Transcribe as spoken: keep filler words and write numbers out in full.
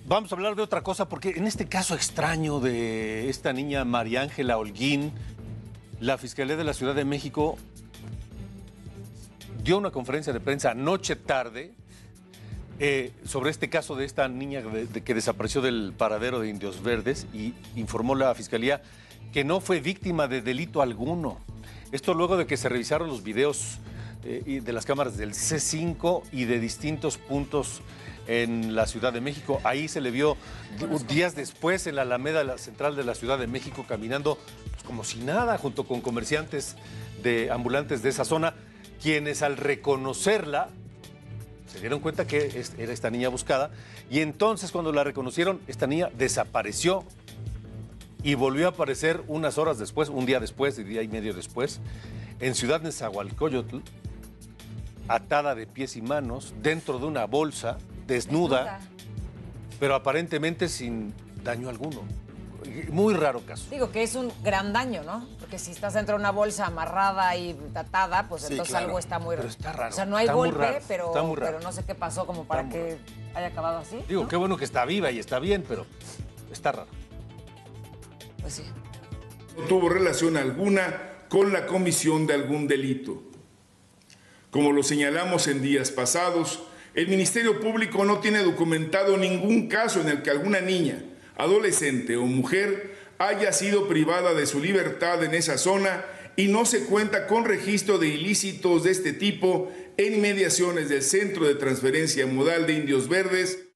Vamos a hablar de otra cosa, porque en este caso extraño de esta niña María Ángela Holguín, la Fiscalía de la Ciudad de México dio una conferencia de prensa anoche tarde eh, sobre este caso de esta niña de, de que desapareció del paradero de Indios Verdes, y informó la Fiscalía que no fue víctima de delito alguno. Esto luego de que se revisaron los videos eh, de las cámaras del C cinco y de distintos puntos en la Ciudad de México. Ahí se le vio días después en la Alameda Central de la Ciudad de México caminando pues, como si nada, junto con comerciantes de ambulantes de esa zona, quienes al reconocerla se dieron cuenta que era esta niña buscada, y entonces cuando la reconocieron, esta niña desapareció y volvió a aparecer unas horas después, un día después, un día y medio después, en Ciudad Nezahualcóyotl, atada de pies y manos, dentro de una bolsa, desnuda, desnuda, pero aparentemente sin daño alguno. Muy raro caso. Digo que es un gran daño, ¿no? Porque si estás dentro de una bolsa amarrada y atada, pues sí, entonces claro. Algo está muy raro. Pero está raro. O sea, no hay golpe, pero, pero no sé qué pasó como para está que haya acabado así. Digo, ¿no? Qué bueno que está viva y está bien, pero está raro. Pues sí. No tuvo relación alguna con la comisión de algún delito. Como lo señalamos en días pasados, el Ministerio Público no tiene documentado ningún caso en el que alguna niña, adolescente o mujer haya sido privada de su libertad en esa zona, y no se cuenta con registro de ilícitos de este tipo en inmediaciones del Centro de Transferencia Modal de Indios Verdes.